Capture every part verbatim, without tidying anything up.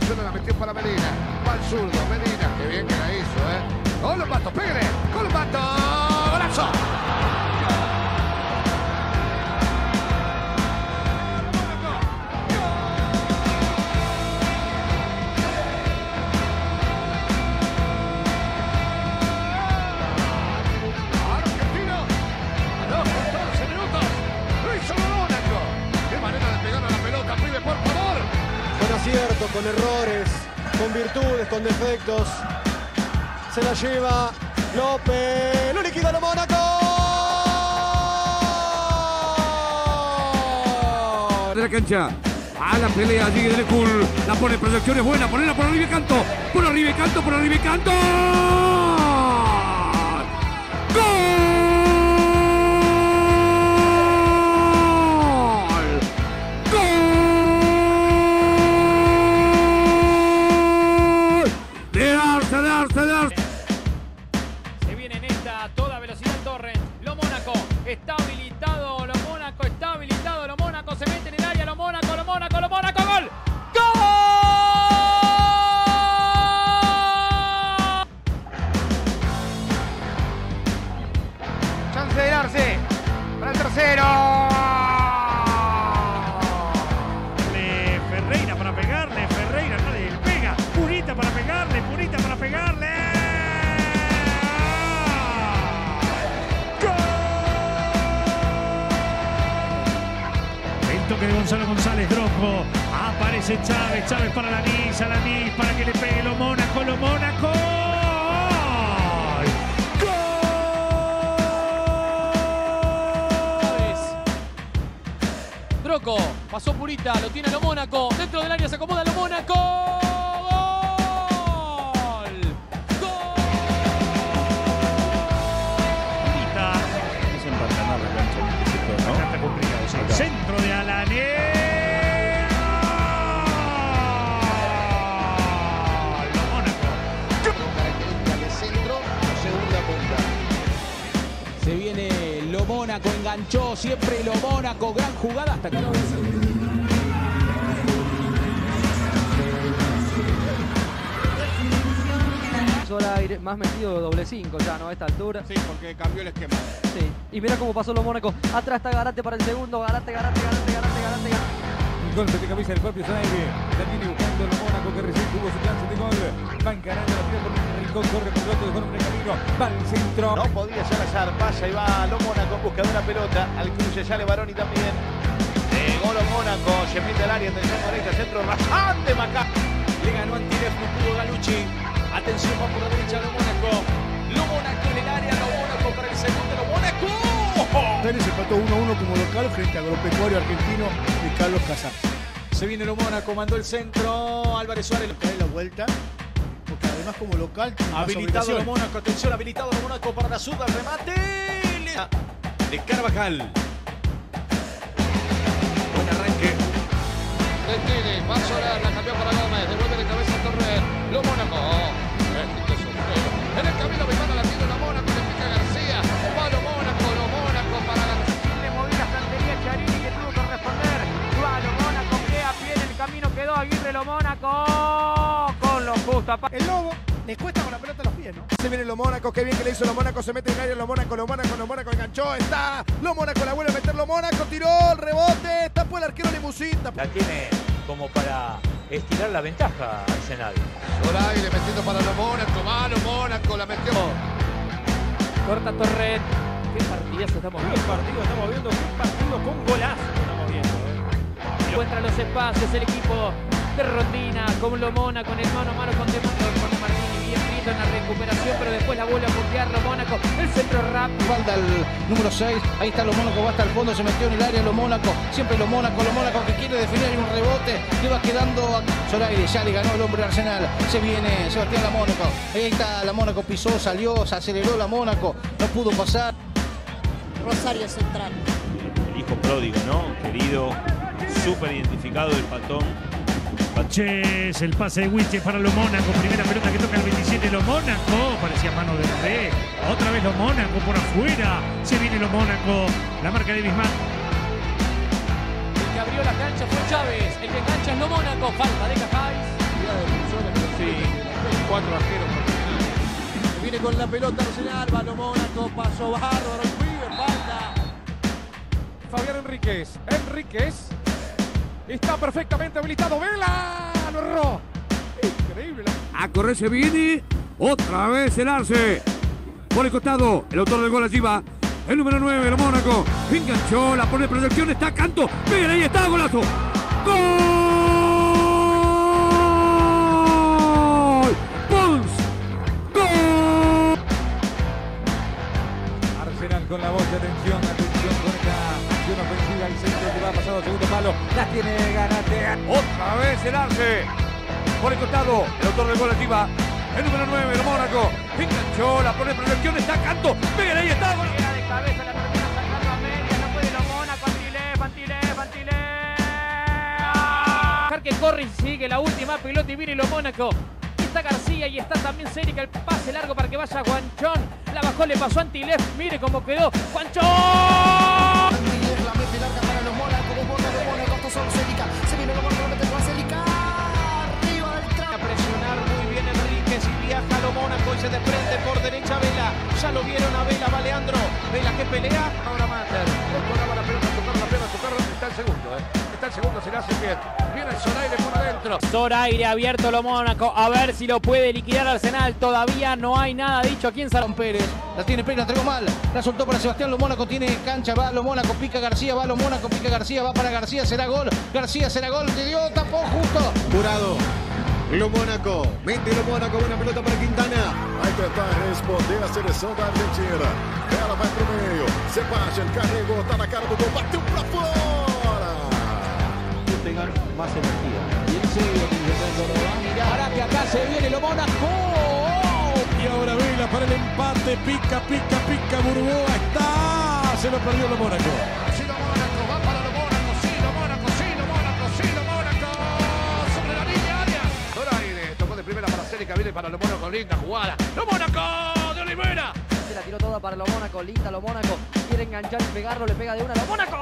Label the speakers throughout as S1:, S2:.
S1: suena, la metió para Medina. Va al zurdo, Medina, qué bien que la hizo, ¿eh? ¡Gol, Lobato! ¡Pégale! ¡Gol, Lobato! ¡Golazo!
S2: Acierto, con errores, con virtudes, con defectos. Se la lleva López. ¡Lo liquida lo Mónaco!
S3: De la cancha. A la pelea allí del Cool. La pone, proyección es buena. Ponela por arriba y canto. Por arriba y canto, por arriba y canto. ¡Gol!
S4: Se viene en esta a toda velocidad Torres. Lo Mónaco está habilitado. Lo Mónaco está habilitado. Lo Mónaco se mete en el área. Lo Mónaco, lo Mónaco, lo Mónaco. ¡Gol! ¡Gol!
S5: Chance de darse para el tercero.
S6: Ferreira para pegarle. Ferreira nadie le pega. Purita para pegarle. Purita para pegarle. Toque de Gonzalo González, Drogba, aparece Chávez, Chávez para Lanís, a Lanís para que le pegue lo Mónaco, lo Mónaco. ¡Gol!
S4: Droco, pasó Purita, lo tiene lo Mónaco, dentro del área se acomoda lo Mónaco. ¡Gol! ¡Gol!
S6: Purita.
S7: Es empatar la cancha, ¿no?
S6: Acá está complicado, sí. Centro de Alané. Lo Mónaco.
S8: Característica de centro, segunda punta.
S9: Se viene lo Mónaco, enganchó siempre lo Mónaco, gran jugada hasta que no.
S10: Aire, más metido doble cinco ya, ¿no? A esta altura.
S5: Sí, porque cambió el esquema.
S10: Sí. Y mira cómo pasó lo Mónaco. Atrás está Garate para el segundo. Garate, Garate, Garate, Garate, Garate, Garate.
S11: Un golpe de cabeza del propio Zaire. Termina buscando lo Mónaco que recién tuvo su chance de gol. Va encarando la tira por un rincón, corre por el otro de forma de camino. Va al centro.
S8: No podía Salazar, pasa y va lo Mónaco en busca de una pelota. Al cruce sale Baroni también. Llegó lo Mónaco, se mete al área, atención derecha, centro rasante Macá.
S9: Le ganó Antilef, no pudo Galucci. Atención, va por la derecha lo Mónaco. Lo Mónaco en el área, lo Mónaco para el segundo, lo Mónaco.
S12: Se empató uno a uno como local frente al agropecuario argentino de Carlos Casas.
S9: Se viene lo Mónaco, mandó el centro. Álvarez Suárez.
S12: Trae la vuelta, porque además como local tiene
S9: habilitado lo Mónaco, atención, habilitado lo Mónaco para la zurda, el remate de Carvajal. Buen arranque.
S1: Detiene, va a Solar, la cambió para Gómez, devuelve de cabeza a Torres. Lo Mónaco. En el camino Vivana la tiene la Mónaco, le pica García. Va lo Mónaco, lo Mónaco para García.
S5: Le movió la estantería Charini que tuvo que responder. Va lo Mónaco, que a pie en el camino quedó Aguirre lo Mónaco. Con lo justo.
S12: El Lobo le cuesta con la pelota a los pies, ¿no? Se viene lo Mónaco, qué bien que le hizo lo Mónaco, se mete en el área lo Mónaco, lo Mónaco, lo Mónaco enganchó, está. Lo Mónaco la vuelve a meter lo Mónaco, tiró el rebote, tapó el arquero Limusita.
S13: La tiene como para estirar la ventaja Arsenal.
S1: Soraire metiendo para lo Mónaco, va lo Mónaco, la metió.
S4: Corta Torres. Qué partidazo estamos viendo.
S6: Qué partido estamos viendo, qué partido con golazo estamos viendo. ¿eh?
S4: Encuentra los espacios el equipo de Rondina con lo Mónaco en el mano a mano con De, con de Martini. Bien frito en la recuperación, pero después la vuelve a puntear lo Mónaco. El centro rápido.
S8: Falta el número seis, ahí está lo Mónaco, va hasta el fondo, se metió en el área lo Mónaco. Siempre lo Mónaco, lo Mónaco que quiere definir, hay un rebote que va quedando a Soraire, ya le ganó el hombre Arsenal. Se viene Sebastián la Mónaco, ahí está la Mónaco, pisó, salió, se aceleró la Mónaco, no pudo pasar.
S14: Rosario Central.
S7: El hijo pródigo, ¿no? Querido, súper identificado del patón.
S6: Paches, el pase de Wiche para lo Mónaco, primera pelota que toca el veintisiete, lo Mónaco, parecía mano de re, otra vez lo Mónaco por afuera, se viene lo Mónaco, la marca de Bismarck.
S4: El que abrió la cancha fue Chávez, el que engancha es lo Mónaco, falta de Cajáis.
S9: cuatro arqueros profesionales.
S12: Viene con la pelota Arsenal, va lo Mónaco, paso bárbaro, el pibe, falta.
S11: Fabián Enríquez. Enríquez está perfectamente habilitado. ¡Vela! ¡Lo erró! Increíble.
S3: A correr se viene. Otra vez el Arce. Por el costado. El autor del gol allí va. El número nueve, el Mónaco. Enganchó, la pone proyección. Está Canto. Miren, ahí está, golazo. ¡Gol! ¡Pons! ¡Gol!
S11: Arsenal con la voz de atención. Atención con esta acción ofensiva. El centro que va pasado al segundo palo. La tiene Garatea.
S3: Otra vez el Arce. Por el costado. El autor del gol allí va. El número nueve, el Mónaco. Enganchó, la pone proyección. Está Canto. Miren, ahí está. Gol.
S5: Llega de cabeza, la termina sacando a media. No puede lo Mónaco. Antilé, Antilé, Antilé. Que corre y sigue la última pelota y viene lo Mónaco. Está García y está también Cérica. El pase largo para que vaya Guanchón. La bajó, le pasó a Antilef. Mire cómo quedó. ¡Guanchón!
S15: Antilef la mete larga para los Mónaco. Desborda los Mónaco. Esto solo Cérica. Se viene lo Mónaco. Lo mete con Cérica. Arriba del trapo.
S9: A presionar muy bien Enríquez y viaja lo Mónaco y se desprende por derecha Vela. Ya lo vieron a Vela, va Leandro. Vela que pelea.
S1: Ahora Mater. Tocaba la pelota, tocar la pelota, tocar. Está el segundo, ¿eh? Está el segundo, se le hace bien. Viene el Zoraire por adentro.
S4: Zoraire abierto lo Mónaco. A ver si lo puede liquidar Arsenal. Todavía no hay nada dicho aquí en San
S8: Pérez. La tiene Pérez, la entregó mal. La soltó para Sebastián Lo Mónaco. Tiene cancha, va Lo Mónaco. Pica García, va Lo Mónaco. Pica García, va para García. Será gol. García será gol. Te dio, tapó justo.
S2: Jurado. Lo Mónaco. Mete Lo Mónaco. Buena pelota para Quintana.
S16: Vai tentar responder a seleção da Argentina. Ela vai pro meio. Sebastián carregou, tá na cara do gol, bateu pra fora.
S8: Tengan más energía. Y en serio,
S9: Ahora que acá se viene lo Mónaco.
S11: Y ahora Vela para el empate. Pica, pica, pica. Burgoa está. Se lo perdió lo Mónaco.
S1: Sí, lo Mónaco, va para lo Mónaco. Sí, lo Mónaco, sí, lo Mónaco, sí, lo Mónaco. Sobre la línea área. Zoraire tocó de primera para Cérica. Viene para lo Mónaco. Linda jugada. Lo Mónaco de Olivera.
S10: Se la tiró toda para lo Mónaco. Linda lo Mónaco. Quiere enganchar y pegarlo. Le pega de una lo Mónaco.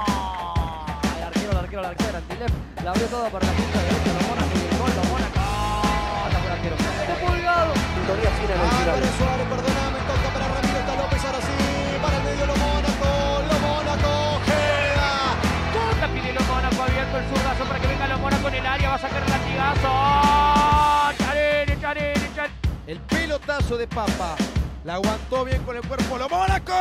S10: El arquero, el arquero, el arquero. Antilef la abrió toda para la punta derecha. Lo Mónaco y el gol. Lo Mónaco. Ataca el arquero. Pulgado. Sintonía fina en el tiro.
S2: Álvarez Suárez, perdóname. Toca para Ramiro. Está López. Ahora sí. Para el medio Lo Mónaco. Lo Mónaco. Queda.
S5: La pide lo Mónaco. Abierto el zurdazo para que venga lo Mónaco en el área. Va a sacar el latigazo. Charene, Charene, Charene.
S12: El pelotazo de Papa. La aguantó bien con el cuerpo lo Mónaco.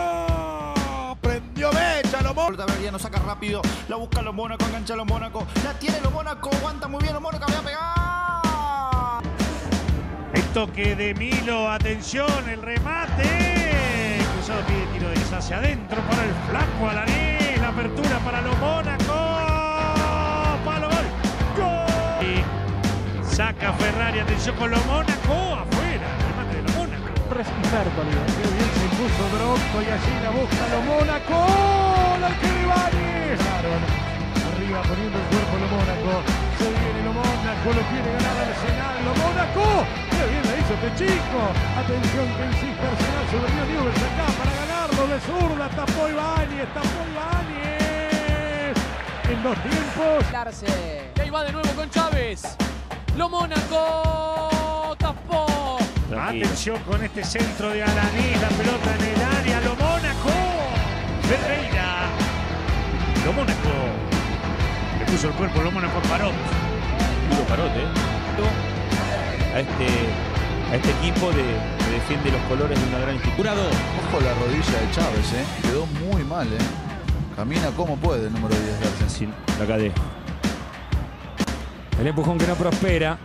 S12: Prendió mecha lo Mónaco.
S15: No saca rápido. La busca lo Mónaco. Engancha lo Mónaco. La tiene lo Mónaco. Aguanta muy bien lo Mónaco. Voy a pegar.
S6: El toque de Milo. Atención. El remate. Cruzado pide tiro de hacia adentro para el flaco Alanés. La apertura para lo Mónaco. Palo gol. Gol. Y saca Ferrari. Atención con lo Mónaco. Afuera. El remate de lo Mónaco.
S11: Bertoli, qué bien se impuso Brocco y allí la busca lo Mónaco. ¡La arquero Ibáñez! Arriba poniendo el cuerpo lo Mónaco. Se viene lo Mónaco, lo quiere ganar Arsenal. Lo Mónaco. ¡Qué bien la hizo este chico! Atención que insiste Arsenal sobre Río Newell's acá para ganarlo de zurda. Tapó Ibáñez, tapó Ibáñez. En dos tiempos.
S4: Y ahí va de nuevo con Chávez. Lo Mónaco tapó.
S6: Tranquilo. Atención con este centro de Alanís, la pelota en el área, lo Mónaco. Ferreira. Lo Mónaco. Le puso el cuerpo, lo Mónaco Parot.
S7: Duro Parot, ¿eh? A este, a este equipo de, que defiende los colores de una gran institución.
S17: Ojo la rodilla de Chávez, ¿eh? Quedó muy mal, ¿eh? Camina como puede el número diez de Arsenal.
S7: La cadé.
S11: El empujón que no prospera.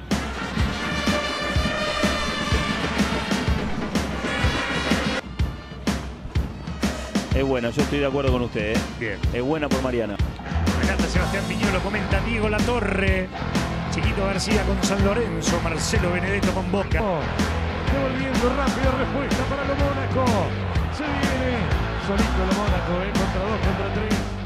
S7: Es buena, yo estoy de acuerdo con usted, ¿eh?
S6: Bien.
S7: Es buena por Mariana.
S6: Relata Sebastián Viñolo, comenta Diego Latorre. Chiquito García con San Lorenzo. Marcelo Benedetto con Boca.
S11: Oh, devolviendo rápido respuesta para lo Mónaco. Se viene solito lo Mónaco, ¿eh? Contra dos, contra tres.